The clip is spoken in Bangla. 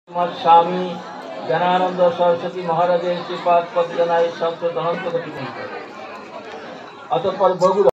स्वामी ज्ञानानंद सरस्वती महाराजेर श्रीपाद पद জানাই সপ্ত অনন্ত কোটি অতঃপর বগুড়া